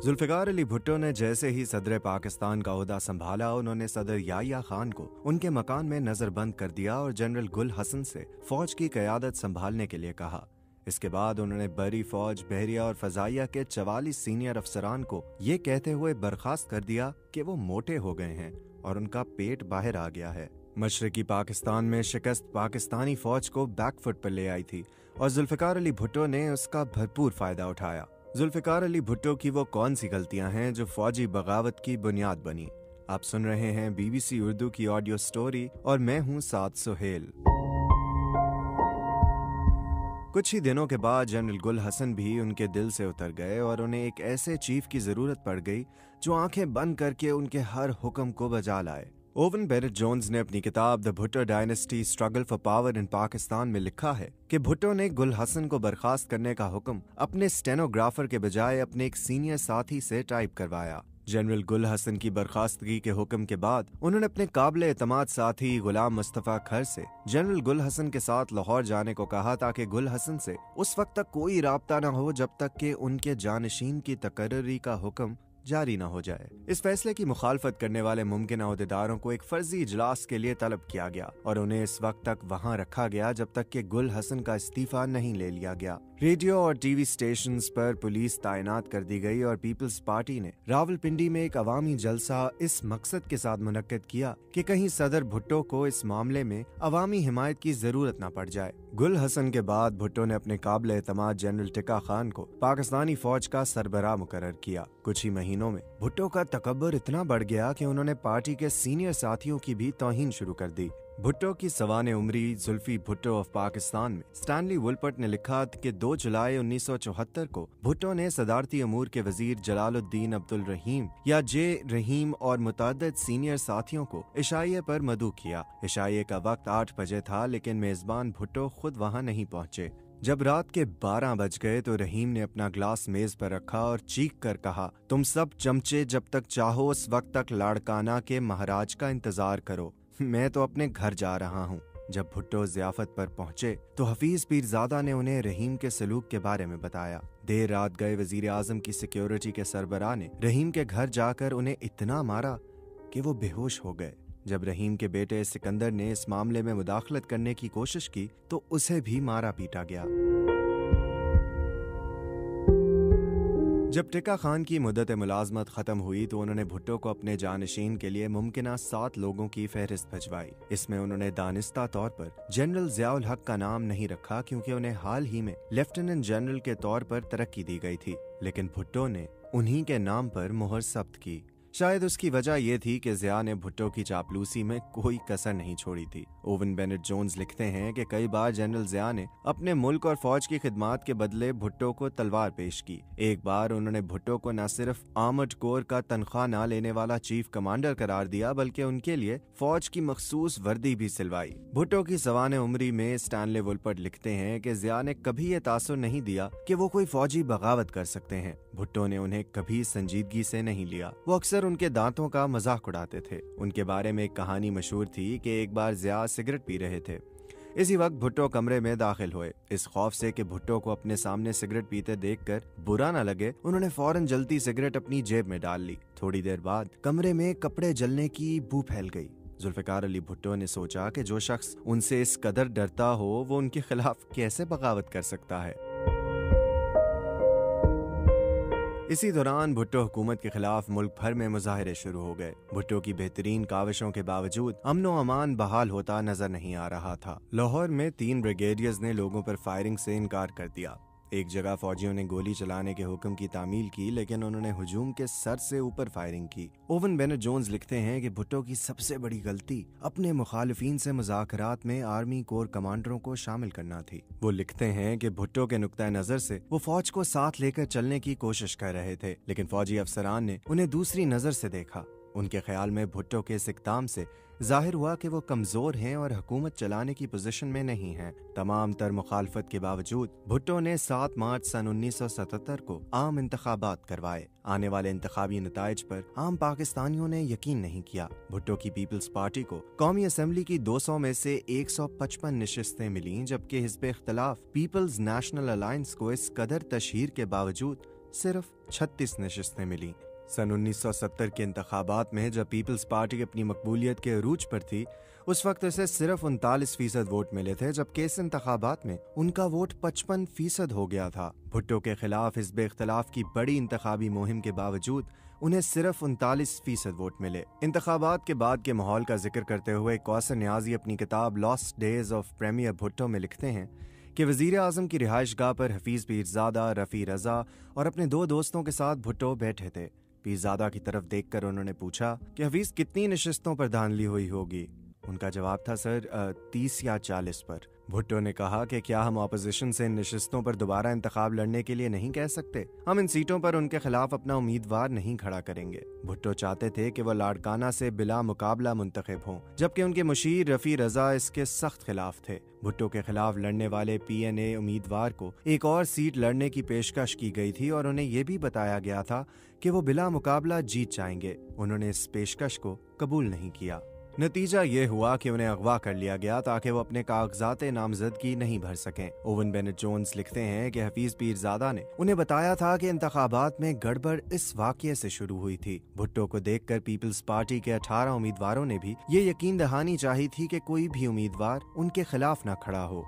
जुल्फ़िकार अली भुट्टो ने जैसे ही सदर पाकिस्तान का ओहदा संभाला, उन्होंने सदर याहिया खान को उनके मकान में नजरबंद कर दिया और जनरल गुल हसन से फौज की क़यादत संभालने के लिए कहा। इसके बाद उन्होंने बरी फौज, बहरिया और फजाइया के 44 सीनियर अफसरान को ये कहते हुए बर्खास्त कर दिया कि वो मोटे हो गए हैं और उनका पेट बाहर आ गया है। मशरकी पाकिस्तान में शिकस्त पाकिस्तानी फौज को बैकफुट पर ले आई थी और जुल्फ़िकार अली भुट्टो ने उसका भरपूर फायदा उठाया। जुल्फ़िकार अली भुट्टो की वो कौन सी गलतियां हैं जो फौजी बगावत की बुनियाद बनी? आप सुन रहे हैं BBC उर्दू की ऑडियो स्टोरी और मैं हूं साद सुहेल। कुछ ही दिनों के बाद जनरल गुल हसन भी उनके दिल से उतर गए और उन्हें एक ऐसे चीफ की जरूरत पड़ गई जो आंखें बंद करके उनके हर हुक्म को बजा लाए। ओवन बेनेट जोन्स ने अपनी किताब the Bhutto dynasty struggle for power in Pakistan में लिखा है कि भुट्टो ने गुल हसन को बर्खास्त करने का हुक्म अपने स्टेनोग्राफर के बजाय अपने एक सीनियर साथी से टाइप करवाया। जनरल गुल हसन की बर्खास्तगी के हुक्म के बाद उन्होंने अपने काबिले एतमाद साथी गुलाम मुस्तफा खर से जनरल गुल हसन के साथ लाहौर जाने को कहा ताकि गुल हसन से उस वक्त तक कोई राब्ता न हो जब तक कि उनके जानशीन की तकर्री का हुक्म जारी न हो जाए। इस फैसले की मुखालफत करने वाले मुमकिन अहदेदारों को एक फर्जी इजलास के लिए तलब किया गया और उन्हें इस वक्त तक वहां रखा गया जब तक कि गुल हसन का इस्तीफा नहीं ले लिया गया। रेडियो और टीवी स्टेशंस पर पुलिस तैनात कर दी गई और पीपल्स पार्टी ने रावलपिंडी में एक अवामी जलसा इस मकसद के साथ मुनक्किद किया कि कहीं सदर भुट्टो को इस मामले में अवामी हिमायत की जरूरत न पड़ जाए। गुल हसन के बाद भुट्टो ने अपने काबिले एतमाद जनरल टिक्का खान को पाकिस्तानी फौज का सरबराह मुकर्रर किया। कुछ ही महीनों में भुट्टो का तकब्बुर इतना बढ़ गया कि उन्होंने पार्टी के सीनियर साथियों की भी तौहीन शुरू कर दी। भुट्टो की सवाने उम्री जुल्फी भुट्टो ऑफ पाकिस्तान में स्टैनली वुलपर्ट ने लिखा कि 2 जुलाई 1974 को भुट्टो ने सदारती अमूर के वजीर जलालुद्दीन अब्दुल रहीम या जे रहीम और मुतअद्दिद सीनियर साथियों को इशाइये पर मदऊ किया। इशाइये का वक्त 8 बजे था, लेकिन मेजबान भुट्टो खुद वहां नहीं पहुंचे। जब रात के 12 बज गए तो रहीम ने अपना ग्लास मेज पर रखा और चीख कर कहा, तुम सब चमचे जब तक चाहो उस वक्त तक लाड़काना के महाराज का इंतजार करो, मैं तो अपने घर जा रहा हूँ। जब भुट्टो ज़ियाफत पर पहुंचे तो हफीज पीरजादा ने उन्हें रहीम के सलूक के बारे में बताया। देर रात गए वजीर आजम की सिक्योरिटी के सरबराह ने रहीम के घर जाकर उन्हें इतना मारा कि वो बेहोश हो गए। जब रहीम के बेटे सिकंदर ने इस मामले में मुदाखलत करने की कोशिश की तो उसे भी मारा पीटा गया। जब टिक्का खान की मुद्दत मुलाजमत खत्म हुई तो उन्होंने भुट्टो को अपने जानशीन के लिए मुमकिना 7 लोगों की फहरिस्त भिजवाई। इसमें उन्होंने दानिस्ता तौर पर जनरल ज़ियाउल हक का नाम नहीं रखा क्योंकि उन्हें हाल ही में लेफ्टिनेंट जनरल के तौर पर तरक्की दी गई थी, लेकिन भुट्टो ने उन्हीं के नाम पर मुहर जब्त की। शायद उसकी वजह यह थी कि ज़िया ने भुट्टो की चापलूसी में कोई कसर नहीं छोड़ी थी। ओवन बेनेट जोन्स लिखते हैं कि कई बार जनरल ज़िया ने अपने मुल्क और फौज की खिदमात के बदले भुट्टो को तलवार पेश की। एक बार उन्होंने भुट्टो को न सिर्फ आर्मर्ड कोर का तनख्वाह न लेने वाला चीफ कमांडर करार दिया बल्कि उनके लिए फौज की मखसूस वर्दी भी सिलवाई। भुट्टो की सवाने उम्री में स्टैनले वुलपर्ट लिखते हैं कि ज़िया ने कभी ये तासुर नहीं दिया कि वो कोई फौजी बगावत कर सकते हैं। भुट्टो ने उन्हें कभी संजीदगी से नहीं लिया। वो अक्सर उनके दांतों का मजाक उड़ाते थे। उनके बारे में एक कहानी मशहूर थी कि एक बार ज़िया सिगरेट पी रहे थे। इसी वक्त भुट्टो कमरे में दाखिल हुए। इस खौफ से कि भुट्टो को अपने सामने सिगरेट पीते देखकर बुरा न लगे, उन्होंने फौरन जलती सिगरेट अपनी जेब में डाल ली। थोड़ी देर बाद कमरे में कपड़े जलने की बू फैल गई। जुल्फ़िकार अली भुट्टो ने सोचा कि जो शख्स उनसे इस कदर डरता हो वो उनके खिलाफ कैसे बगावत कर सकता है। इसी दौरान भुट्टो हुकूमत के खिलाफ मुल्क भर में मुजाहरे शुरू हो गए। भुट्टो की बेहतरीन काविशों के बावजूद अमन व अमान बहाल होता नजर नहीं आ रहा था। लाहौर में 3 ब्रिगेडियर्स ने लोगों पर फायरिंग से इनकार कर दिया। एक जगह फौजियों ने गोली चलाने के हुक्म की तामील की, लेकिन उन्होंने हुजूम के सर से ऊपर फायरिंग की। ओवन बेनेट जोन्स लिखते हैं कि भुट्टो की सबसे बड़ी गलती अपने मुखालिफिन से मुज़ाकरात में आर्मी कोर कमांडरों को शामिल करना थी। वो लिखते हैं कि भुट्टो के नुक्ता नजर से वो फौज को साथ लेकर चलने की कोशिश कर रहे थे, लेकिन फौजी अफसरान ने उन्हें दूसरी नजर से देखा। उनके ख्याल में भुट्टो के इस इक़दाम से जाहिर हुआ कि वो कमजोर हैं और हुकूमत चलाने की पोजीशन में नहीं हैं। तमाम तर मुखालफत के बावजूद भुट्टो ने 7 मार्च सन 1977 को आम इंतखाबात करवाए। आने वाले इंतखाबी नताइज पर आम पाकिस्तानियों ने यकीन नहीं किया। भुट्टो की पीपल्स पार्टी को कौमी असम्बली की 200 में से 155 नशिस्तें मिलीं, जबकि हिज़्ब इख्तिलाफ पीपल्स नेशनल अलायंस को इस कदर तशहीर के बावजूद सिर्फ 36 नशिस्तें मिली। सन 1970 के इंतखाबात में जब पीपल्स पार्टी अपनी मकबूलियत के अरूज पर थी, उस वक्त इसे सिर्फ 39% वोट मिले थे, जबकि इस इंतखाबात में उनका वोट 55% हो गया था। भुट्टो के खिलाफ हिज़्ब इख्तिलाफ की बड़ी इंतखाबी मुहिम के बावजूद उन्हें सिर्फ 39% वोट मिले। इंतखाबात के बाद के माहौल का जिक्र करते हुए कौसर न्याजी अपनी किताब lost days of premier Bhutto में लिखते हैं कि वजीर आजम की रिहाइशगाह पर हफीज पीरजादा, रफ़ी रजा और अपने 2 दोस्तों के साथ भुट्टो बैठे थे। पीरजादा की तरफ देखकर उन्होंने पूछा कि हफीज कितनी नशिस्तों पर धांधली हुई होगी। उनका जवाब था, सर 30 या 40 पर। भुट्टो ने कहा कि क्या हम ऑपोजिशन से इन नशिस्तों पर दोबारा इंतखाब लड़ने के लिए नहीं कह सकते? हम इन सीटों पर उनके खिलाफ अपना उम्मीदवार नहीं खड़ा करेंगे। भुट्टो चाहते थे कि वह लाड़काना से बिला मुकाबला मुंतखब हों, जबकि उनके मुशीर रफ़ी रजा इसके सख्त खिलाफ थे। भुट्टो के खिलाफ लड़ने वाले PNA उम्मीदवार को एक और सीट लड़ने की पेशकश की गई थी और उन्हें यह भी बताया गया था कि वो बिला मुकाबला जीत जाएंगे। उन्होंने इस पेशकश को कबूल नहीं किया। नतीजा ये हुआ कि उन्हें अगवा कर लिया गया ताकि वो अपने कागजात नामजदगी नहीं भर सकें। ओवन बेनेट जोन्स लिखते हैं कि हफीज पीरजादा ने उन्हें बताया था कि इंतखाबात में गड़बड़ इस वाकये से शुरू हुई थी। भुट्टो को देखकर पीपल्स पार्टी के 18 उम्मीदवारों ने भी ये यकीन दहानी चाही थी कि कोई भी उम्मीदवार उनके खिलाफ न खड़ा हो।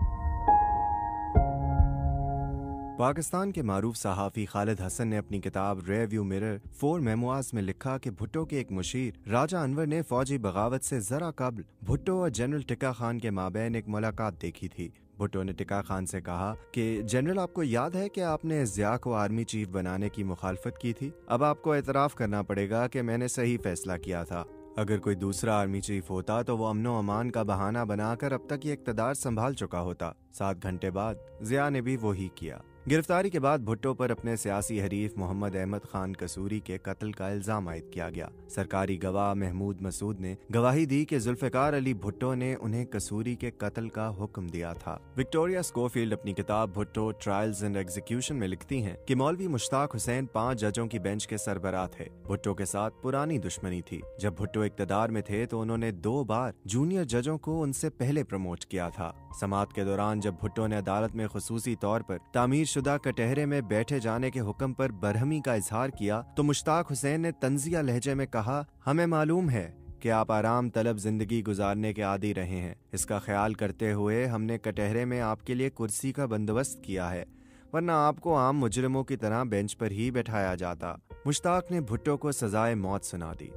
पाकिस्तान के मारूफ सहाफ़ी खालिद हसन ने अपनी किताब रियरव्यू मिरर 4 मेमोआर्स में लिखा कि भुट्टो के एक मुशीर राजा अनवर ने फौजी बगावत से जरा कबल भुट्टो और जनरल टिक्का खान के माबैन एक मुलाकात देखी थी। भुट्टो ने टिक्का खान से कहा कि जनरल, आपको याद है कि आपने ज़िया को आर्मी चीफ बनाने की मुखालफत की थी। अब आपको एतराफ़ करना पड़ेगा कि मैंने सही फैसला किया था। अगर कोई दूसरा आर्मी चीफ होता तो वो अमनो अमान का बहाना बनाकर अब तक ये इक़्तिदार संभाल चुका होता। 7 घंटे बाद ज़िया ने भी वही किया। गिरफ्तारी के बाद भुट्टो पर अपने सियासी हरीफ मोहम्मद अहमद खान कसूरी के कत्ल का इल्जाम आयद किया गया। सरकारी गवाह महमूद मसूद ने गवाही दी कि जुल्फ़िकार अली भुट्टो ने उन्हें कसूरी के कत्ल का हुक्म दिया था। विक्टोरिया स्कोफील्ड अपनी किताब भुट्टो ट्रायल्स एंड एग्जीक्यूशन में लिखती हैं कि मौलवी मुश्ताक हुसैन 5 जजों की बेंच के सरबराह थे। भुट्टो के साथ पुरानी दुश्मनी थी। जब भुट्टो इक़्तिदार में थे तो उन्होंने 2 बार जूनियर जजों को उनसे पहले प्रमोट किया था। समाअत के दौरान जब भुट्टो ने अदालत में खुसूसी तौर पर तामीर शुदा कटहरे में बैठे जाने के हुक्म पर बरहमी का इजहार किया तो मुश्ताक हुसैन ने तंजिया लहजे में कहा, हमें मालूम है कि आप आराम तलब जिंदगी गुजारने के आदी रहे हैं। इसका ख्याल करते हुए हमने कटहरे में आपके लिए कुर्सी का बंदोबस्त किया है, वरना आपको आम मुजरिमों की तरह बेंच पर ही बैठाया जाता। मुश्ताक ने भुट्टो को सजाए मौत सुना दी।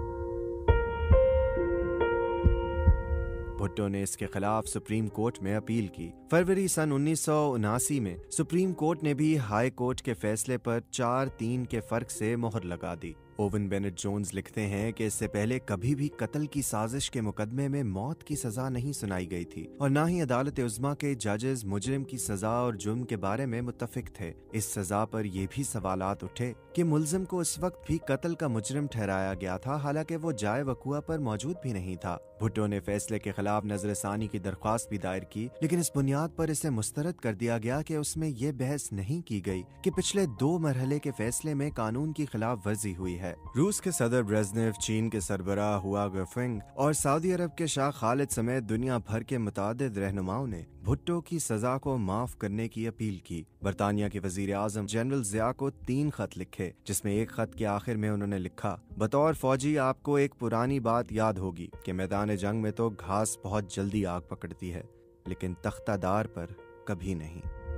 भुट्टो ने इसके खिलाफ सुप्रीम कोर्ट में अपील की। फरवरी सन 1979 में सुप्रीम कोर्ट ने भी हाई कोर्ट के फैसले पर 4-3 के फर्क से मोहर लगा दी। ओवन बेनेट जोन्स लिखते हैं कि इससे पहले कभी भी कत्ल की साजिश के मुकदमे में मौत की सजा नहीं सुनाई गई थी और न ही अदालत उज़्मा के जजेस मुजरिम की सजा और जुर्म के बारे में मुत्तफिक थे। इस सजा पर यह भी सवालात उठे कि मुल्जिम को उस वक्त भी कत्ल का मुजरिम ठहराया गया था, हालांकि वो जाए वकुआ पर मौजूद भी नहीं था। भुट्टो ने फैसले के खिलाफ नजरसानी की दरख्वास्त भी दायर की, लेकिन इस बुनियाद पर इसे मुस्तरद कर दिया गया कि उसमें यह बहस नहीं की गई कि पिछले 2 मरहले के फैसले में कानून की खिलाफ वर्जी हुई है। रूस के सदर ब्रेज़नेव, चीन के सरबराह हुआ गफिंग और सऊदी अरब के शाह खालिद समेत दुनिया भर के मुतादिद रहनुमाओं ने भुट्टो की सजा को माफ करने की अपील की। बरतानिया के वजीर आजम जनरल ज़िया को 3 खत लिखे, जिसमें एक खत के आखिर में उन्होंने लिखा, बतौर फौजी आपको एक पुरानी बात याद होगी कि मैदान जंग में तो घास बहुत जल्दी आग पकड़ती है, लेकिन तख्तादार पर कभी नहीं।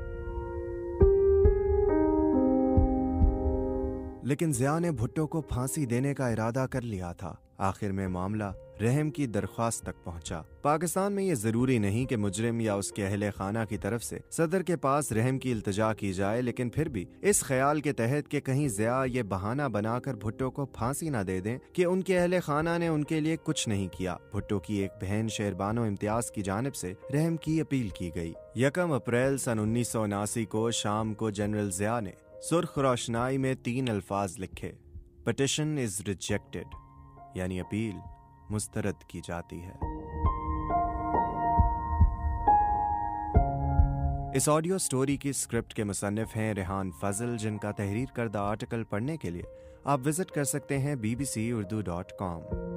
लेकिन ज़िया ने भुट्टो को फांसी देने का इरादा कर लिया था। आखिर में मामला रहम की दरख्वास्त तक पहुंचा। पाकिस्तान में ये जरूरी नहीं कि मुजरिम या उसके अहले खाना की तरफ से सदर के पास रहम की इल्तिजा की जाए, लेकिन फिर भी इस ख्याल के तहत कि कहीं ज़िया ये बहाना बनाकर भुट्टो को फांसी न दे दें कि उनके अहले खाना ने उनके लिए कुछ नहीं किया, भुट्टो की एक बहन शेरबानो इम्तियाज की जानिब से रहम की अपील की गई। 1 अप्रैल सन 1979 को शाम को जनरल ज़िया ने सुर्ख रोशनाई में 3 अल्फाज लिखे, पिटिशन इज रिजेक्टेड, यानी अपील मुस्तरद की जाती है। इस ऑडियो स्टोरी की स्क्रिप्ट के मुसन्निफ हैं रेहान फजल, जिनका तहरीर करदा आर्टिकल पढ़ने के लिए आप विजिट कर सकते हैं bbcurdu.com।